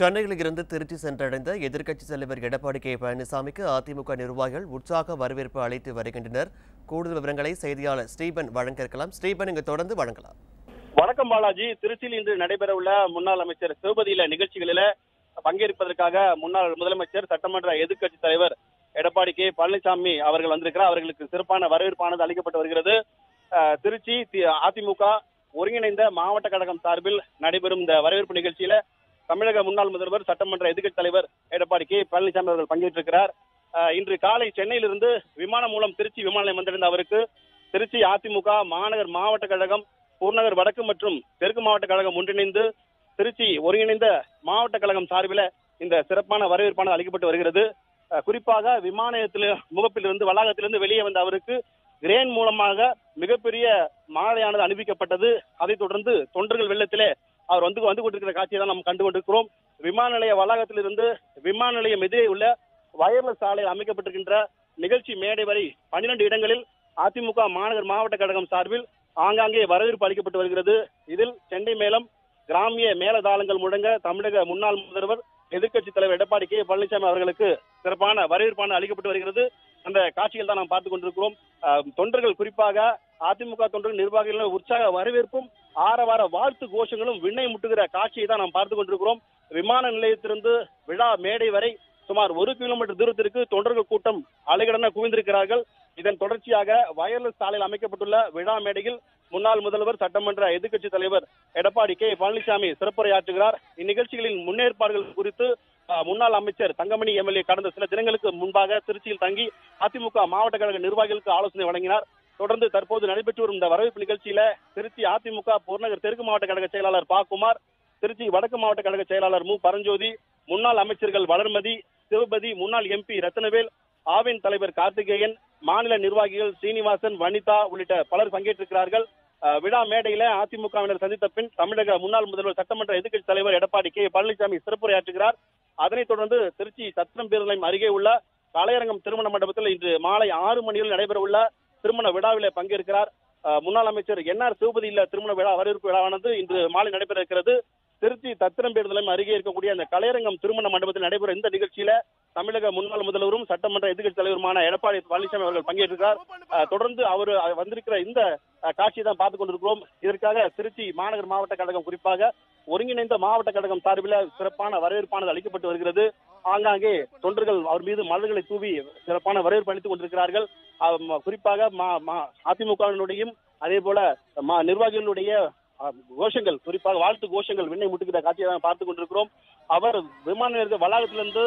சென்னையில் இருந்து திருச்சி சென்றடைந்த எதிர்க்கட்சித் தலைவர் எடப்பாடி கே பழனிசாமிக்கு அதிமுக நிர்வாகிகள் உற்சாக வரவேற்பு அளித்து வருகின்றனர். கூடுதல் விவரங்களை செய்தியாளர் ஸ்டீபன் வழங்க இருக்கலாம். ஸ்டீபன், இங்கு தொடர்ந்து வழங்கலாம். வணக்கம் பாலாஜி. திருச்சியில் இன்று நடைபெறவுள்ள முன்னாள் அமைச்சர் சிவபதியில நிகழ்ச்சிகளில் பங்கேற்பதற்காக முன்னாள் முதலமைச்சர் சட்டமன்ற எதிர்க்கட்சித் தலைவர் எடப்பாடி கே பழனிசாமி அவர்கள் வந்திருக்கிறார். அவர்களுக்கு சிறப்பான வரவேற்பானது அளிக்கப்பட்டு வருகிறது. திருச்சி அதிமுக ஒருங்கிணைந்த மாவட்ட கழகம் சார்பில் நடைபெறும் இந்த வரவேற்பு நிகழ்ச்சியில தமிழக முன்னாள் முதல்வர் சட்டமன்ற எதிர்க்கட்சி தலைவர் எடப்பாடி கே பழனிசாமி அவர்கள் பங்கேற்றிருக்கிறார். இன்று காலை சென்னையிலிருந்து விமானம் மூலம் திருச்சி விமான நிலையம் வந்திருந்த அவருக்கு திருச்சி அதிமுக மாநகர் மாவட்ட கழகம், புறநகர் வடக்கு மற்றும் தெற்கு மாவட்ட கழகம் ஒன்றிணைந்து திருச்சி ஒருங்கிணைந்த மாவட்ட கழகம் சார்பில் இந்த சிறப்பான வரவேற்பானது அளிக்கப்பட்டு வருகிறது. குறிப்பாக விமான முகப்பிலிருந்து வளாகத்திலிருந்து வெளியே வந்த அவருக்கு கிரேன் மூலமாக மிகப்பெரிய மாலையானது அணிவிக்கப்பட்டது. அதைத் தொடர்ந்து தொண்டர்கள் வெள்ளத்திலே அவர் வந்து கொண்டிருக்கிற காட்சியை தான் நாம் கண்டு கொண்டிருக்கிறோம். விமான நிலைய வளாகத்திலிருந்து விமான நிலையம் எதிரே உள்ள வயர்லெஸ் சாலையில் அமைக்கப்பட்டிருக்கின்ற நிகழ்ச்சி மேடை வரை 12 இடங்களில் அதிமுக மாநகர் மாவட்ட கழகம் சார்பில் ஆங்காங்கே வரவேற்பு அளிக்கப்பட்டு வருகிறது. இதில் செண்டை மேளம், கிராமிய மேலதாளங்கள் முழங்க தமிழக முன்னாள் முதல்வர் எதிர்க்கட்சி தலைவர் எடப்பாடி கே பழனிசாமி அவர்களுக்கு சிறப்பான வரவேற்பான அளிக்கப்பட்டு வருகிறது. அந்த காட்சிகள் தான் நாம் பார்த்துக் கொண்டிருக்கிறோம். தொண்டர்கள், குறிப்பாக அதிமுக தொண்டர்கள் நிர்வாகிகள் உற்சாக வரவேற்பும் ஆரவார வாழ்த்து கோஷங்களும் விண்ணை முட்டுகிற காட்சியை தான் நாம் பார்த்துக் கொண்டிருக்கிறோம். விமான நிலையத்திலிருந்து விழா மேடை வரை சுமார் 1 கிலோமீட்டர் தூரத்திற்கு தொண்டர்கள் கூட்டம் அலைகடன குவிந்திருக்கிறார்கள். இதன் தொடர்ச்சியாக வயர்லெஸ் சாலையில் அமைக்கப்பட்டுள்ள விழா மேடையில் முன்னாள் முதல்வர் சட்டமன்ற எதிர்க்கட்சி தலைவர் எடப்பாடி கே பழனிசாமி சிறப்புரையாற்றுகிறார். இந்நிகழ்ச்சிகளின் முன்னேற்பாடுகள் குறித்து முன்னாள் அமைச்சர் தங்கமணி எம்எல்ஏ கடந்த சில தினங்களுக்கு முன்பாக திருச்சியில் தங்கி அதிமுக மாவட்ட கழக நிர்வாகிகளுக்கு ஆலோசனை வழங்கினார். தொடர்ந்து தற்போது நடைபெற்று வரும் இந்த வரவேற்பு நிகழ்ச்சியில திருச்சி அதிமுக புறநகர் தெற்கு மாவட்ட கழக செயலாளர் பா. குமார், திருச்சி வடக்கு மாவட்ட கழக செயலாளர் மு. பரஞ்சோதி, முன்னாள் அமைச்சர்கள் வளர்மதி, சிவபதி, முன்னாள் எம்பி ரத்னவேல், ஆவின் தலைவர் கார்த்திகேயன், மாநில நிர்வாகிகள் சீனிவாசன், வனிதா உள்ளிட்ட பலர் பங்கேற்றிருக்கிறார்கள். விழா மேடையில அதிமுகவினர் சந்தித்த பின் தமிழக முன்னாள் முதல்வர் சட்டமன்ற எதிர்க்கட்சி தலைவர் எடப்பாடி கே பழனிசாமி சிறப்புரையாற்றுகிறார். அதனைத் தொடர்ந்து திருச்சி சத்திரம் பேருந்து நிலையம் அருகே உள்ள கலையரங்கம் திருமண மண்டபத்தில் இன்று மாலை 6 மணியில் நடைபெற உள்ள திருமண விழாவிலே பங்கேற்கிறார். முன்னாள் அமைச்சர் என்ஆர் சிவபதி இல்ல திருமண விழா வரவேற்பு விழாவானது இன்று மாலை நடைபெற இருக்கிறது. திருச்சி சத்திரம் பேருந்து நிலையம் அருகே இருக்கக்கூடிய அந்த கலையரங்கம் திருமண மண்டபத்தில் நடைபெற இந்த நிகழ்ச்சியில தமிழக முன்னாள் முதல்வரும் சட்டமன்ற எதிர்க்கட்சி தலைவருமான எடப்பாடி பழனிசாமி அவர்கள் பங்கேற்றிருக்கிறார். தொடர்ந்து அவர் வந்திருக்கிற இந்த காட்சியை தான் பார்த்துக் கொண்டிருக்கிறோம். இதற்காக திருச்சி மாநகர் மாவட்ட கழகம், குறிப்பாக ஒருங்கிணைந்த மாவட்ட கழகம் சார்பில் சிறப்பான வரவேற்பானது அளிக்கப்பட்டு வருகிறது. ஆங்காங்கே தொண்டர்கள் அவர் மீது மலர்களை தூவி சிறப்பான வரவேற்பு அளித்துக் கொண்டிருக்கிறார்கள். குறிப்பாக அதிமுகவினுடையும் அதே போல நிர்வாகிகளுடைய கோஷங்கள், குறிப்பாக வாழ்த்து கோஷங்கள் விண்ணை முட்டுகிற காட்சியை தான் பார்த்துக் கொண்டிருக்கிறோம். அவர் விமான நிலைய வளாகத்திலிருந்து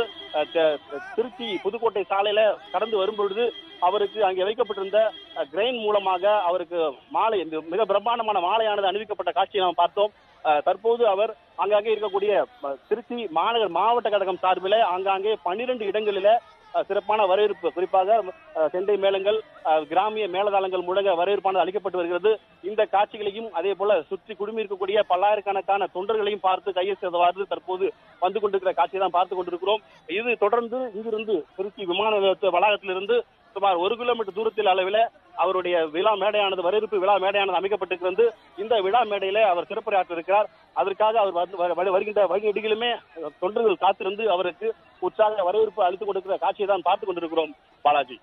திருச்சி புதுக்கோட்டை சாலையில கடந்து வரும்பொழுது அவருக்கு அங்கே வைக்கப்பட்டிருந்த கிரெயின் மூலமாக அவருக்கு மாலை, மிக பிரம்மாண்டமான மாலையானது அணிவிக்கப்பட்ட காட்சியை நாம் பார்த்தோம். தற்போது அவர் ஆங்காங்கே இருக்கக்கூடிய திருச்சி மாநகர் மாவட்ட கழகம் சார்பில் ஆங்காங்கே 12 இடங்களில சிறப்பான வரவேற்பு, குறிப்பாக செண்டை மேளங்கள், கிராமிய மேலதாளங்கள் முழங்க வரவேற்பானது அளிக்கப்பட்டு வருகிறது. இந்த காட்சிகளையும் அதே போல சுற்றி குழுமி இருக்கக்கூடிய பல்லாயிரக்கணக்கான தொண்டர்களையும் பார்த்து கையெழுத்தவாறு தற்போது வந்து கொண்டிருக்கிற காட்சியை தான் பார்த்துக் கொண்டிருக்கிறோம். இது தொடர்ந்து இங்கிருந்து திருச்சி விமான நிலைய வளாகத்திலிருந்து சுமார் 1 கிலோமீட்டர் தூரத்தில் அளவில் அவருடைய விழா மேடையானது, வரவேற்பு விழா மேடையானது அமைக்கப்பட்டிருக்கிறது. இந்த விழா மேடையில அவர் சிறப்புரையாற்ற இருக்கிறார். அதற்காக அவர் வருகின்ற வழிநெடுகிலுமே தொண்டர்கள் காத்திருந்து அவருக்கு உற்சாக வரவேற்பு அளித்துக் கொண்டிருக்கிற காட்சியை தான் பார்த்துக் கொண்டிருக்கிறோம். பாலாஜி.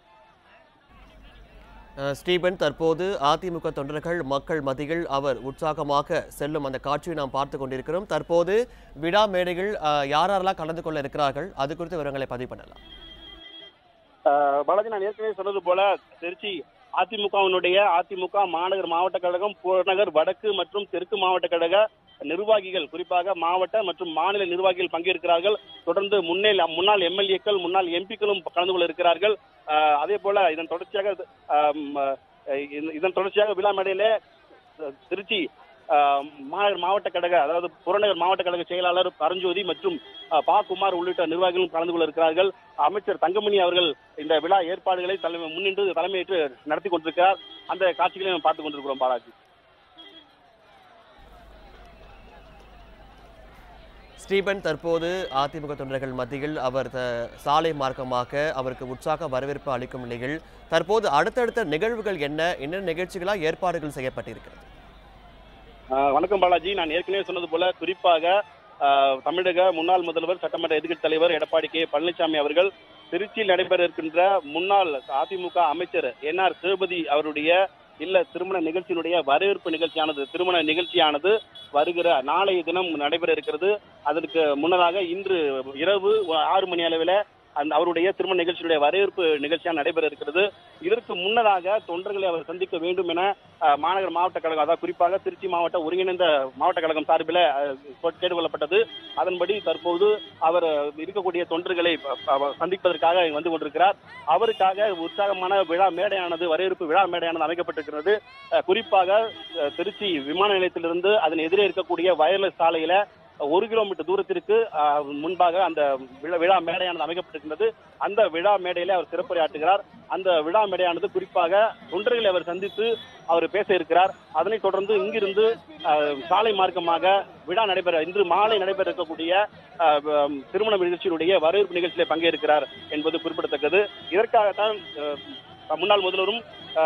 ஸ்டீபன், தற்போது அதிமுக தொண்டர்கள் மக்கள் மத்தியில் அவர் உற்சாகமாக செல்லும் அந்த காட்சியை நாம் பார்த்துக் கொண்டிருக்கிறோம். தற்போது விழா மேடைகள் யாரெல்லாம் கலந்து கொள்ள இருக்கிறார்கள், அது குறித்த விவரங்களை பதிவு பண்ணலாம். பாலாஜி, நான் ஏற்கனவே சொன்னது போல திருச்சி அதிமுக மாநகர் மாவட்ட கழகம், புறநகர் வடக்கு மற்றும் தெற்கு மாவட்ட கழக நிர்வாகிகள், குறிப்பாக மாவட்ட மற்றும் மாநில நிர்வாகிகள் பங்கேற்கிறார்கள். தொடர்ந்து முன்னாள் எம்எல்ஏக்கள், முன்னாள் எம்பிக்களும் கலந்து கொள்ள இருக்கிறார்கள். அதே போல இதன் தொடர்ச்சியாக விழா மேடையிலே திருச்சி மாநகர் மாவட்ட கழக, அதாவது புறநகர் மாவட்ட கழக செயலாளர் பரஞ்சோதி மற்றும் பா. குமார் உள்ளிட்ட நிர்வாகிகளும் கலந்து கொள்ள இருக்கிறார்கள். அமைச்சர் தங்கமணி அவர்கள் இந்த விழா ஏற்பாடுகளை முன்னின்று தலைமையேற்று நடத்தி கொண்டிருக்கிறார். அந்த காட்சிகளை நாம் பார்த்துக் கொண்டிருக்கிறோம். பாலாஜி. ஸ்டீபன், தற்போது அதிமுக தொண்டர்கள் மத்தியில் அவர் சாலை மார்க்கமாக அவருக்கு உற்சாக வரவேற்பு அளிக்கும் நிலையில் தற்போது அடுத்தடுத்த நிகழ்வுகள் என்ன நிகழ்ச்சிகளாக ஏற்பாடுகள் செய்யப்பட்டிருக்கிறது? வணக்கம் பாலாஜி. நான் ஏற்கனவே சொன்னது போல குறிப்பாக தமிழக முன்னாள் முதல்வர் சட்டமன்ற எதிர்க்கட்சி தலைவர் எடப்பாடி கே பழனிசாமி அவர்கள் திருச்சியில் நடைபெற இருக்கின்ற முன்னாள் அதிமுக அமைச்சர் என்.ஆர். சிவபதி அவருடைய இல்ல திருமண நிகழ்ச்சியினுடைய வரவேற்பு நிகழ்ச்சியானது திருமண நிகழ்ச்சியானது வருகிற நாளைய தினம் நடைபெற இருக்கிறது. அதற்கு முன்னதாக இன்று இரவு 6 மணி அளவில் அவருடைய திருமண நிகழ்ச்சியுடைய வரவேற்பு நிகழ்ச்சியாக நடைபெற இருக்கிறது. இதற்கு முன்னதாக தொண்டர்களை அவர் சந்திக்க வேண்டும் என மாநகர மாவட்ட கழகம், அதாவது குறிப்பாக திருச்சி மாவட்ட ஒருங்கிணைந்த மாவட்ட கழகம் சார்பில் கேட்டுக்கொள்ளப்பட்டது. அதன்படி தற்போது அவர் இருக்கக்கூடிய தொண்டர்களை சந்திப்பதற்காக வந்து கொண்டிருக்கிறார். அவருக்காக உற்சாகமான விழா மேடையானது வரவேற்பு விழா மேடையானது அமைக்கப்பட்டிருக்கிறது. குறிப்பாக திருச்சி விமான நிலையத்திலிருந்து அதன் எதிரே இருக்கக்கூடிய வயர்லெஸ் சாலையில 1 கிலோமீட்டர் தூரத்திற்கு முன்பாக அந்த விழா மேடையானது அமைக்கப்பட்டிருக்கிறது. அந்த விழா மேடையிலே அவர் சிறப்புரையாற்றுகிறார். அந்த விழா மேடையானது குறிப்பாக தொண்டர்களை அவர் சந்தித்து அவர் பேச இருக்கிறார். அதனைத் தொடர்ந்து இங்கிருந்து சாலை மார்க்கமாக விழா இன்று மாலை நடைபெற இருக்கக்கூடிய திருமண நிகழ்ச்சியினுடைய வரவேற்பு நிகழ்ச்சியிலே பங்கேற்கிறார் என்பது குறிப்பிடத்தக்கது. இதற்காகத்தான் முன்னாள் முதல்வரும்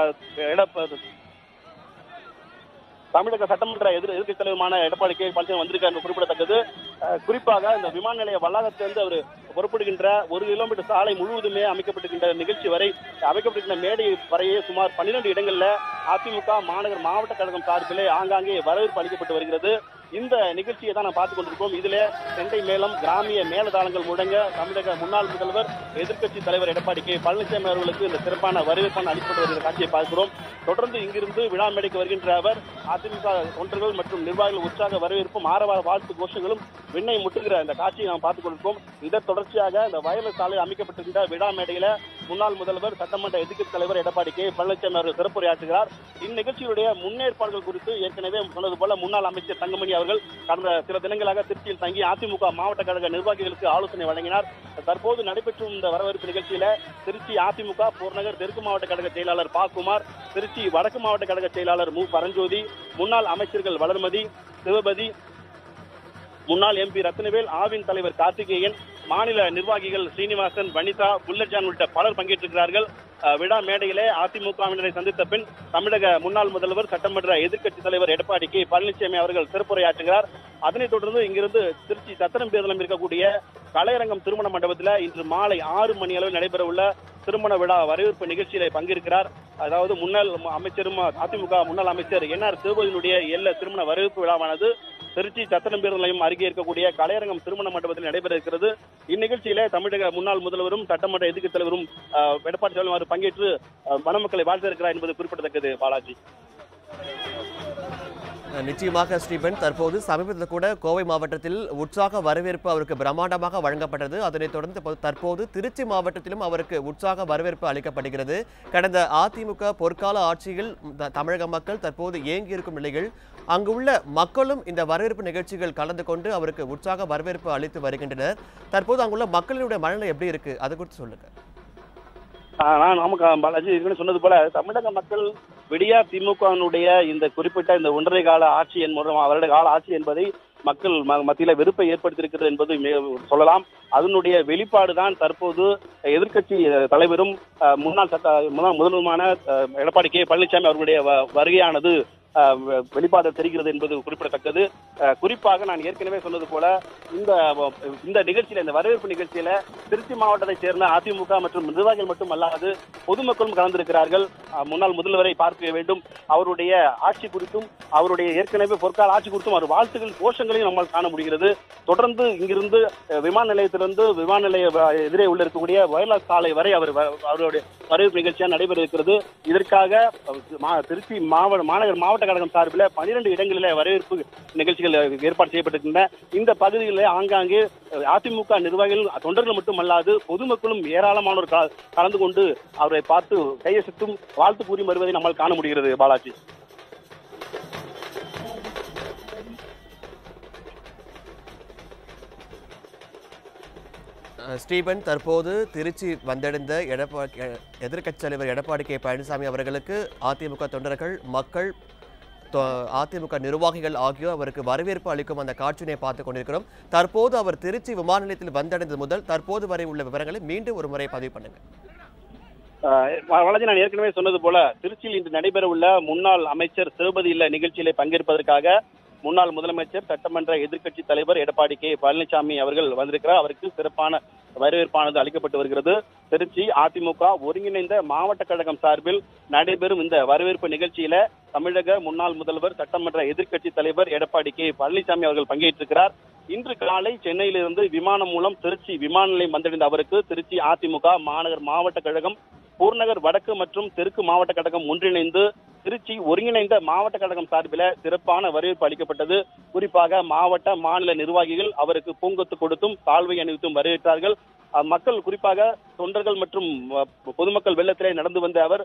தமிழக சட்டமன்ற எதிர்க்கட்சி தலைவருமான எடப்பாடி கே பழனிசாமி வந்திருக்கார் என்று குறிப்பிடத்தக்கது. குறிப்பாக இந்த விமான நிலைய வளாகத்திலிருந்து அவர் புறப்படுகின்ற 1 கிலோமீட்டர் சாலை முழுவதுமே அமைக்கப்பட்டிருக்கின்ற நிகழ்ச்சி வரை அமைக்கப்பட்டிருக்கின்ற மேடை வரையே சுமார் 12 இடங்களில் அதிமுக மாவட்ட கழகம் சார்பிலே ஆங்காங்கே வரவேற்பு அளிக்கப்பட்டு வருகிறது. இந்த நிகழ்ச்சியை தான் நாம் பார்த்துக் கொண்டிருக்கோம். இதிலே செண்டை மேளம், கிராமிய மேலதாளங்கள் முழங்க தமிழக முன்னாள் முதல்வர் எதிர்க்கட்சி தலைவர் எடப்பாடி கே பழனிசாமி அவர்களுக்கு இந்த சிறப்பான வரவேற்பான அளிக்கப்பட்டு வருகிற காட்சியை பார்க்கிறோம். தொடர்ந்து இங்கிருந்து விழா மேடைக்கு வருகின்ற அவர் அதிமுக தொண்டர்கள் மற்றும் நிர்வாகிகள் உற்சாக வரவேற்பும் ஆரவார வாழ்த்து கோஷங்களும் விண்ணை முட்டுகிற இந்த காட்சியை நாம் பார்த்துக் கொண்டிருக்கோம். இதன் தொடர்ச்சியாக இந்த வயர்லெஸ் சாலை அமைக்கப்பட்டிருக்கின்ற விழா மேடையில முன்னாள் முதல்வர் சட்டமன்ற எதிர்க்கட்சி தலைவர் எடப்பாடி கே பழனிசாமி அவர்கள் சிறப்புரையாற்றுகிறார். இந்நிகழ்ச்சியுடைய முன்னேற்பாடுகள் குறித்து ஏற்கனவே சொன்னது போல முன்னாள் அமைச்சர் தங்கமணி அவர்கள் கடந்த சில தினங்களாக திருச்சியில் தங்கி அதிமுக மாவட்ட கழக நிர்வாகிகளுக்கு ஆலோசனை வழங்கினார். தற்போது நடைபெற்றும் இந்த வரவேற்பு நிகழ்ச்சியில திருச்சி அதிமுக புறநகர் தெற்கு மாவட்ட கழக செயலாளர் பாக்குமார், திருச்சி வடக்கு மாவட்ட கழக செயலாளர் மு. பரஞ்சோதி, முன்னாள் அமைச்சர்கள் வளர்மதி, சிவபதி, முன்னாள் MP ரத்னவேல், ஆவின் தலைவர் கார்த்திகேயன், மாநில நிர்வாகிகள் ஸ்ரீனிவாசன், வனிதா, புல்லட்ஜான் உள்ளிட்ட பலர் பங்கேற்றிருக்கிறார்கள். விழா மேடையிலே அதிமுகவினரை சந்தித்த பின் தமிழக முன்னாள் முதல்வர் சட்டமன்ற எதிர்க்கட்சி தலைவர் எடப்பாடி கே பழனிசாமி அவர்கள் சிறப்புரையாற்றுகிறார். அதனைத் தொடர்ந்து இங்கிருந்து திருச்சி சத்திரம் பேருந்தில் இருக்கக்கூடிய கலையரங்கம் திருமண மண்டபத்தில் இன்று மாலை 6 மணி அளவில் நடைபெற உள்ள திருமண விழா வரவேற்பு நிகழ்ச்சியில பங்கேற்கிறார். அதாவது முன்னாள் அமைச்சரும் அதிமுக முன்னாள் அமைச்சர் என்.ஆர். சிவபதியினுடைய திருமண வரவேற்பு விழாவானது திருச்சி சத்திரம் பேருந்து நிலையம் அருகே இருக்கக்கூடிய கலையரங்கம் திருமண மண்டபத்தில் நடைபெற இருக்கிறது. இந்நிகழ்ச்சியிலே தமிழக முன்னாள் முதல்வரும் சட்டமன்ற எதிர்க்கட்சி தலைவரும் எடப்பாடி பழனிசாமி பங்கேற்று மணமக்களை வாழ்த்த இருக்கிறார் என்பது குறிப்பிடத்தக்கது. பாலாஜி, நிச்சயமாக ஸ்ரீபன், தற்போது சமீபத்தில் கூட கோவை மாவட்டத்தில் உற்சாக வரவேற்பு அவருக்கு பிரம்மாண்டமாக வழங்கப்பட்டது. அதனைத் தொடர்ந்து தற்போது திருச்சி மாவட்டத்திலும் அவருக்கு உற்சாக வரவேற்பு அளிக்கப்படுகிறது. கடந்த அதிமுக பொற்கால ஆட்சியில் தமிழக மக்கள் தற்போது ஏங்கி இருக்கும் நிலையில் அங்குள்ள மக்களும் இந்த வரவேற்பு நிகழ்ச்சிகள் கலந்து கொண்டு அவருக்கு உற்சாக வரவேற்பு அளித்து வருகின்றனர். தற்போது அங்குள்ள மக்களுடைய மனநிலை எப்படி இருக்கு, அது குறித்து சொல்லுங்க. நமக்கு பாலாஜி சொன்னது போல தமிழக மக்கள் விடியா திமுகவினுடைய இந்த குறிப்பிட்ட இந்த 1.5 கால ஆட்சி வருட கால ஆட்சி என்பதை மக்கள் மத்தியில வெறுப்பை ஏற்படுத்தியிருக்கிறது என்பது சொல்லலாம். அதனுடைய வெளிப்பாடுதான் தற்போது எதிர்க்கட்சி தலைவரும் முன்னாள் முதல்வருமான எடப்பாடி கே பழனிசாமி அவர்களுடைய வருகையானது வெளிப்பாடு தெரிகிறது என்பது குறிப்பிடத்தக்கது. குறிப்பாக நான் ஏற்கனவே சொன்னது போல இந்த நிகழ்ச்சியில, இந்த வரவேற்பு நிகழ்ச்சியில திருச்சி மாவட்டத்தை சேர்ந்த அதிமுக மற்றும் நிர்வாகிகள் மட்டும் அல்லாது பொதுமக்களும் கலந்திருக்கிறார்கள். முன்னாள் முதல்வரை பார்க்க வேண்டும், அவருடைய ஆட்சி குறித்தும் அவருடைய ஏற்கனவே பொற்கால ஆட்சி குறித்தும் அவர் வாழ்த்துக்கள் கோஷங்களையும் நம்மால் காண முடிகிறது. தொடர்ந்து இங்கிருந்து விமான நிலையத்திலிருந்து விமான நிலைய எதிரே உள்ள இருக்கக்கூடிய வயர்லெஸ் சாலை வரை அவருடைய வரவேற்பு நிகழ்ச்சியாக நடைபெற இருக்கிறது. இதற்காக திருச்சி மாவட்ட கழகம் சார்பில் 12 இடங்களில் வரவேற்பு நிகழ்ச்சிகள் ஏற்பாடு செய்யப்பட்டிருக்கின்றன. இந்த பகுதிகளில் ஆங்காங்கே அதிமுக நிர்வாகிகள் தொண்டர்கள் மட்டுமல்லாது பொதுமக்களும் ஏராளமானோர் கலந்து கொண்டு அவரை பார்த்து கையசைத்தும் வாழ்த்து கூறி வருவதை நம்மால் காண முடிகிறது. பாலாஜி, ஸ்டீபன், தற்போது திருச்சி வந்தடைந்த எதிர்க்கட்சி தலைவர் எடப்பாடி கே பழனிசாமி அவர்களுக்கு அதிமுக தொண்டர்கள், மக்கள், அதிமுக நிர்வாகிகள் ஆகியோர் அவருக்கு வரவேற்பு அளிக்கும் அந்த காட்சியினை பார்த்துக் கொண்டிருக்கிறோம். தற்போது அவர் திருச்சி விமான நிலையத்தில் வந்தடைந்தது முதல் தற்போது வரை உள்ள விவரங்களை மீண்டும் ஒரு முறை பதிவு பண்ணுங்க. நான் ஏற்கனவே சொன்னது போல திருச்சியில் இன்று நடைபெற உள்ள முன்னாள் அமைச்சர் சிவபதி இல்ல நிகழ்ச்சியிலே பங்கேற்பதற்காக முன்னாள் முதலமைச்சர் சட்டமன்ற எதிர்க்கட்சி தலைவர் எடப்பாடி கே பழனிசாமி அவர்கள் வந்திருக்கிறார். அவருக்கு சிறப்பான வரவேற்பானது அளிக்கப்பட்டு வருகிறது. திருச்சி அதிமுக ஒருங்கிணைந்த மாவட்ட கழகம் சார்பில் நடைபெறும் இந்த வரவேற்பு நிகழ்ச்சியில தமிழக முன்னாள் முதல்வர் சட்டமன்ற எதிர்க்கட்சி தலைவர் எடப்பாடி கே பழனிசாமி அவர்கள் பங்கேற்றிருக்கிறார். இன்று காலை சென்னையிலிருந்து விமானம் மூலம் திருச்சி விமான நிலையம் வந்தடைந்த அவருக்கு திருச்சி அதிமுக மாநகர் மாவட்ட கழகம், புறநகர் வடக்கு மற்றும் தெற்கு மாவட்ட கழகம் ஒன்றிணைந்து திருச்சி ஒருங்கிணைந்த மாவட்ட கழகம் சார்பில் சிறப்பான வரவேற்பு அளிக்கப்பட்டது. குறிப்பாக மாவட்ட மாநில நிர்வாகிகள் அவருக்கு பூங்கொத்து கொடுத்தும் சால்வை அணிவித்தும் வரவேற்றார்கள். மக்கள் குறிப்பாக தொண்டர்கள் மற்றும் பொதுமக்கள் வெள்ளத்திலே நடந்து வந்த அவர்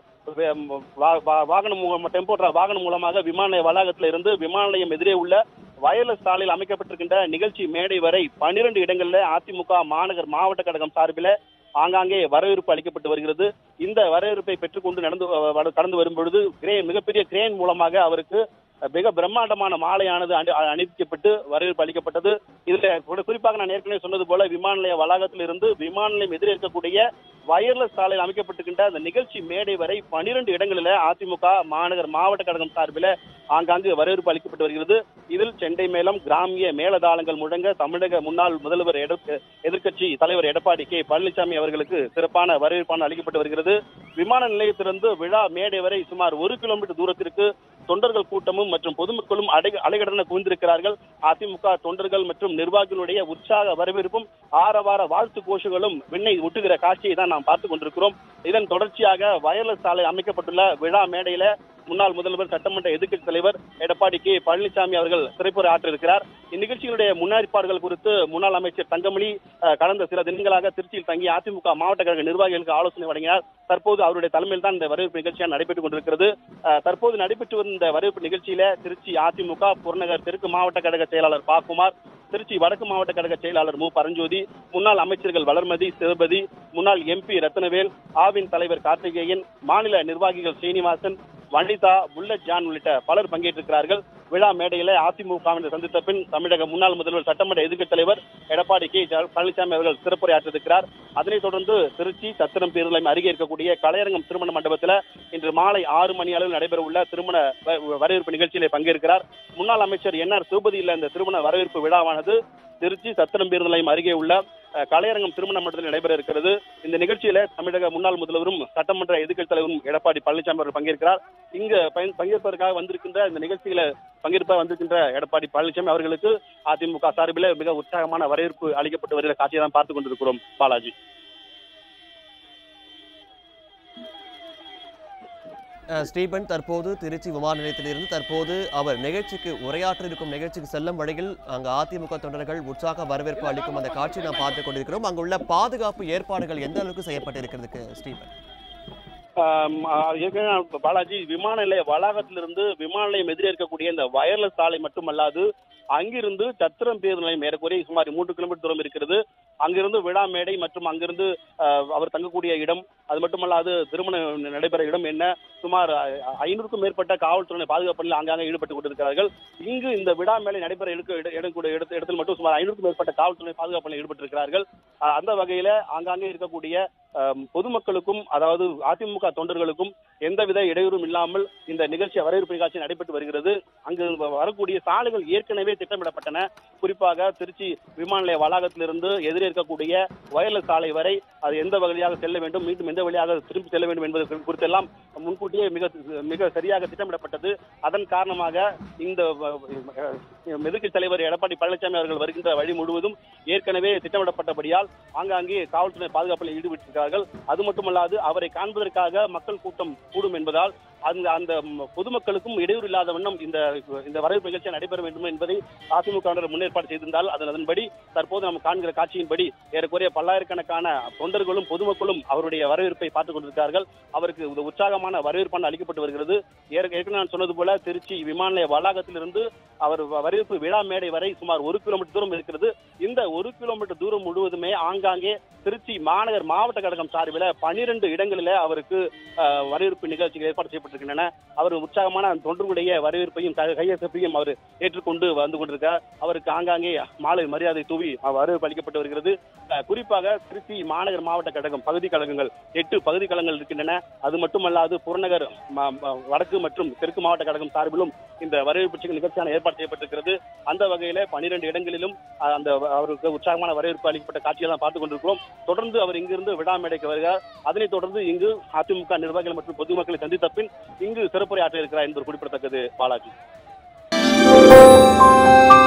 வாகனம் டெம்போ வாகனம் மூலமாக விமான நிலைய வளாகத்தில் இருந்து விமான நிலையம் எதிரே உள்ள வயர்லெஸ் சாலையில் அமைக்கப்பட்டிருக்கின்ற நிகழ்ச்சி மேடை வரை 12 இடங்களில் அதிமுக மாநகர் மாவட்ட கழகம் சார்பில் ஆங்காங்கே வரவேற்பு அளிக்கப்பட்டு வருகிறது. இந்த வரவேற்பை பெற்றுக்கொண்டு கடந்து வரும்பொழுது மிகப்பெரிய கிரேன் மூலமாக அவருக்கு மிக பிரம்மாண்டமான மாலையானது அணிவிக்கப்பட்டு வரவேற்பு அளிக்கப்பட்டது. இதுல குறிப்பாக நான் ஏற்கனவே சொன்னது போல விமான நிலைய வளாகத்தில் இருந்து விமான நிலையம் எதிரே இருக்கக்கூடிய வயர்லெஸ் சாலையில் அமைக்கப்பட்டிருக்கின்ற அந்த நிகழ்ச்சி மேடை வரை 12 இடங்களில் அதிமுக மாநகர் மாவட்ட கழகம் சார்பில் ஆங்காங்கு வரவேற்பு அளிக்கப்பட்டு வருகிறது. இதில் செண்டை மேளம், கிராமிய மேளதாளங்கள் முழங்க தமிழக முன்னாள் முதல்வர் எதிர்க்கட்சி தலைவர் எடப்பாடி கே பழனிசாமி அவர்களுக்கு சிறப்பான வரவேற்பான அளிக்கப்பட்டு வருகிறது. விமான நிலையத்திலிருந்து விழா மேடை வரை சுமார் 1 கிலோமீட்டர் தூரத்திற்கு தொண்டர்கள் கூட்டமும் மற்றும் பொதுமக்களும் அலைகடன குவிந்திருக்கிறார்கள். அதிமுக தொண்டர்கள் மற்றும் நிர்வாகிகளுடைய உற்சாக வரவேற்பும் ஆரவார வாழ்த்து கோஷங்களும் விண்ணை ஒட்டுகிற காட்சியை தான் நாம் பார்த்துக் கொண்டிருக்கிறோம். இதன் தொடர்ச்சியாக வயர்லெஸ் சாலை அமைக்கப்பட்டுள்ள விழா மேடையில முன்னாள் முதல்வர் சட்டமன்ற எதிர்க்கட்சி தலைவர் எடப்பாடி கே பழனிசாமி அவர்கள் சிறப்புரை ஆற்றிருக்கிறார். இந்நிகழ்ச்சியினுடைய முன்னேற்பாடுகள் குறித்து முன்னாள் அமைச்சர் தங்கமணி கடந்த சில தினங்களாக திருச்சியில் தங்கி அதிமுக மாவட்ட கழக நிர்வாகிகளுக்கு ஆலோசனை வழங்கினார். தற்போது அவருடைய தலைமையில் தான் இந்த வரவேற்பு நிகழ்ச்சியாக நடைபெற்றுக் கொண்டிருக்கிறது. தற்போது நடைபெற்று வரும் இந்த வரவேற்பு நிகழ்ச்சியில திருச்சி அதிமுக புறநகர் தெற்கு மாவட்ட கழக செயலாளர் பாக்குமார், திருச்சி வடக்கு மாவட்ட கழக செயலாளர் மு பரஞ்சோதி, முன்னாள் அமைச்சர்கள் வளர்மதி, சிவபதி, முன்னாள் MP ரத்னவேல், ஆவின் தலைவர் கார்த்திகேயன், மாநில நிர்வாகிகள் சீனிவாசன், வனிதா, புல்லட் ஜான் உள்ளிட்ட பலர் பங்கேற்றிருக்கிறார்கள். விழா மேடையில அதிமுகவினர் சந்தித்த பின் தமிழக முன்னாள் முதல்வர் சட்டமன்ற எதிர்க்கட்சி தலைவர் எடப்பாடி கே பழனிசாமி அவர்கள் சிறப்புரையாற்றிருக்கிறார். அதனைத் தொடர்ந்து திருச்சி சத்திரம் பேருந்து அருகே இருக்கக்கூடிய கலையரங்கம் திருமண மண்டபத்தில் இன்று மாலை 6 மணி அளவில் நடைபெறவுள்ள திருமண வரவேற்பு நிகழ்ச்சியிலே பங்கேற்கிறார். முன்னாள் அமைச்சர் NR சிவபதியில் இந்த திருமண வரவேற்பு விழாவானது திருச்சி சத்திரம் பேருந்து நிலையம் அருகே உள்ள கலையரங்கம் திருமண மண்டபத்தில் நடைபெற இருக்கிறது. இந்த நிகழ்ச்சியில தமிழக முன்னாள் முதல்வரும் சட்டமன்ற எதிர்க்கட்சி தலைவரும் எடப்பாடி பழனிசாமி அவர்கள் பங்கேற்கிறார். இங்கு பங்கேற்பதற்காக வந்திருக்கின்ற இந்த நிகழ்ச்சியில வந்திருக்கின்ற எடப்பாடி பழனிசாமி அவர்களுக்கு அதிமுக சார்பில் மிக உற்சாகமான வரவேற்பு அளிக்கப்பட்டு வருகிற காட்சியை தான் பார்த்துக் கொண்டிருக்கிறோம். பாலாஜி. ஸ்டீபன், தற்போது திருச்சி விமான நிலையத்திலிருந்து தற்போது அவர் நிகழ்ச்சிக்கு உரையாற்ற இருக்கும் நிகழ்ச்சிக்கு செல்லும் வழியில் அங்கு அதிமுக தொண்டர்கள் உற்சாக வரவேற்பு அளிக்கும் அந்த காட்சியை நாம் பார்த்துக் கொண்டிருக்கிறோம். அங்குள்ள பாதுகாப்பு ஏற்பாடுகள் எந்த அளவுக்கு செய்யப்பட்டிருக்கிறது ஸ்டீபன்? பாலாஜி, விமான நிலைய வளாகத்திலிருந்து விமான நிலையம் எதிரே இருக்கக்கூடிய இந்த வயர்லெஸ் சாலை மட்டுமல்லாது அங்கிருந்து சத்திரம் பேருந்து நிலையம் ஏறக்குறைய சுமார் 3 கிலோமீட்டர் தூரம் இருக்கிறது. அங்கிருந்து விழா மேடை மற்றும் அங்கிருந்து அவர் தங்கக்கூடிய இடம், அது மட்டுமல்லாது திருமணம் நடைபெற இடம் என்ன, சுமார் 500க்கும் மேற்பட்ட காவல்துறை பாதுகாப்பு பணியில் ஆங்காங்கே ஈடுபட்டுக் கொண்டிருக்கிறார்கள். இங்கு இந்த விழா மேடை நடைபெற இடத்தில் மட்டும் சுமார் 500க்கும் மேற்பட்ட காவல்துறை பாதுகாப்பு பணியில் ஈடுபட்டிருக்கிறார்கள். அந்த வகையில ஆங்காங்கே இருக்கக்கூடிய பொதுமக்களுக்கும் அதாவது அதிமுக தொண்டர்களுக்கும் எந்தவித இடையூறும் இல்லாமல் இந்த நிகழ்ச்சி வரவேற்பு நிகழ்ச்சி நடைபெற்று வருகிறது. அங்கு வரக்கூடிய சாலைகள் ஏற்கனவே திட்டமிடப்பட்டன. குறிப்பாக திருச்சி விமான நிலைய வளாகத்திலிருந்து எதிரே இருக்கக்கூடிய வயர்லெஸ் சாலை வரை அது எந்த வழியாக செல்ல வேண்டும், மீண்டும் எந்த வழியாக திரும்பி செல்ல வேண்டும் என்பது குறித்தெல்லாம் முன்கூட்டியே மிக சரியாக திட்டமிடப்பட்டது. அதன் காரணமாக இந்த எதிர்க்கட்சி தலைவர் எடப்பாடி பழனிசாமி அவர்கள் வருகின்ற வழி முழுவதும் ஏற்கனவே திட்டமிடப்பட்டபடியால் ஆங்காங்கே காவல்துறை பாதுகாப்பில் ஈடுபட்டிருக்கிறார்கள். அது மட்டுமல்லாது அவரை காண்பதற்காக மக்கள் கூட்டம் கூடும் என்பதால் அந்த பொதுமக்களுக்கும் இடையூறு இல்லாத வண்ணம் இந்த வரவேற்பு நிகழ்ச்சி நடைபெற வேண்டும் என்பதை அதிமுக முன்னேற்பாடு செய்திருந்தால் அதன்படி தற்போது நாம் காண்கிற காட்சியின்படி ஏறக்குறைய பல்லாயிரக்கணக்கான தொண்டர்களும் பொதுமக்களும் அவருடைய வரவேற்பை பார்த்துக் கொண்டிருக்கிறார்கள். அவருக்கு உற்சாகமான வரவேற்பான அளிக்கப்பட்டு வருகிறது. ஏற்கனவே நான் சொன்னது போல திருச்சி விமான நிலைய வளாகத்திலிருந்து அவர் வரவேற்பு விழா மேடை வரை சுமார் 1 கிலோமீட்டர் தூரம் இருக்கிறது. இந்த 1 கிலோமீட்டர் தூரம் முழுவதுமே ஆங்காங்கே திருச்சி மாநகர் மாவட்ட கழகம் சார்பில் 12 இடங்களில் அவருக்கு வரவேற்பு நிகழ்ச்சிகள் ஏற்பாடு செய்யப்பட்டிருக்கின்றன. அவர் உற்சாகமான தொண்டர்களுடைய வரவேற்பையும் கையசைப்பையும் அவர் ஏற்றுக்கொண்டு வந்து கொண்டிருக்கிறார். அவருக்கு ஆங்காங்கே மாலை மரியாதை தூவி வரவேற்பு அளிக்கப்பட்டு வருகிறது. குறிப்பாக திருச்சி மாநகர் மாவட்ட கழகம் பகுதி கழகங்கள் 8 பகுதி கழகங்கள் இருக்கின்றன. அது மட்டுமல்லாது புறநகர் வடக்கு மற்றும் தெற்கு மாவட்ட கழகம் சார்பிலும் இந்த வரவேற்பு நிகழ்ச்சியான ஏற்பாடு செய்யப்பட்டிருக்கிறது. அந்த வகையில 12 இடங்களிலும் அந்த அவருக்கு உற்சாகமான வரவேற்பு அளிக்கப்பட்ட காட்சியை தான் பார்த்துக் கொண்டிருக்கிறோம். தொடர்ந்து அவர் இங்கிருந்து விழாமேடைக்கு வருகிறார். அதனைத் தொடர்ந்து இங்கு அதிமுக நிர்வாகிகள் மற்றும் பொதுமக்களை சந்தித்த பின் இங்கு சிறப்புரை ஆற்ற இருக்கிறார் என்பது குறிப்பிடத்தக்கது. பாலாஜி.